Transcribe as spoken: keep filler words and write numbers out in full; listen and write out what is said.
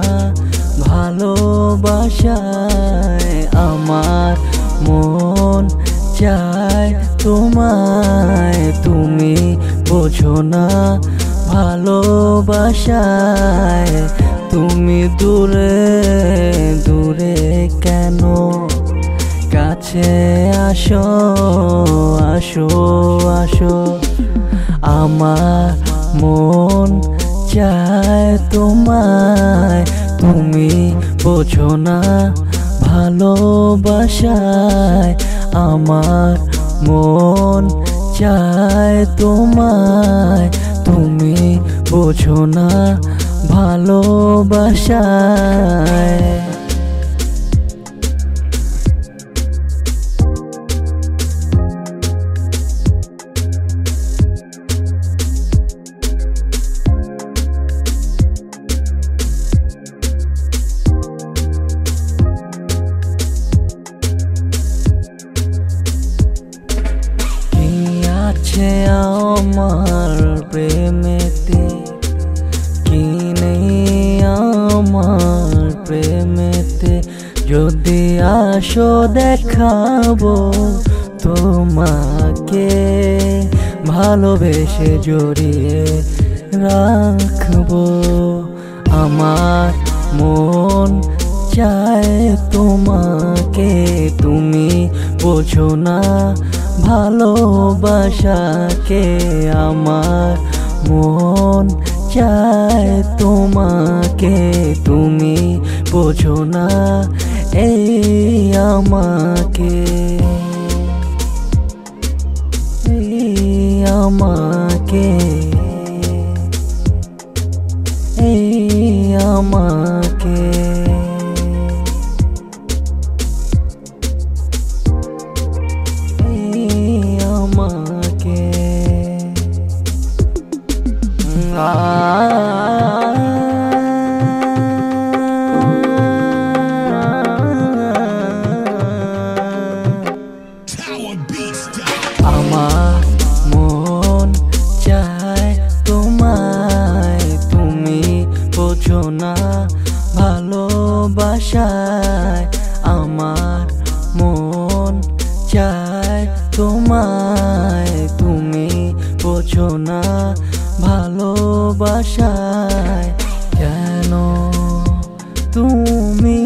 ভালোবাসায় আমার মন চায় তোমায়, তুমি বোঝো না ভালোবাসায়। তুমি দূরে দূরে কেন, কাছে আসো আসো আসো। আমার মন চায় তোমায়, তুমি বোঝো না ভালোবাসায়। আমার মন চায় তোমায়, তুমি বোঝো না ভালোবাসায়। আমার প্রেমেতে কি নেই, আমার প্রেমেতে যদি আসো দেখাবো তোমাকে, ভালোবেসে জড়িয়ে রাখবো। আমার মন চায় তোমাকে, তুমি বোঝো না ভালোবাসাকে। আমার মন চায় তোমাকে, তুমি বোঝো না এই আমাকে, এই আমাকে, এই আমাকে। আমার মন চায় তোমায়, তুমি বোঝো না ভালোবাসায়। আমার মন চায় তোমায়, তুমি বোঝো না ভালোবাসায়। কেন তুমি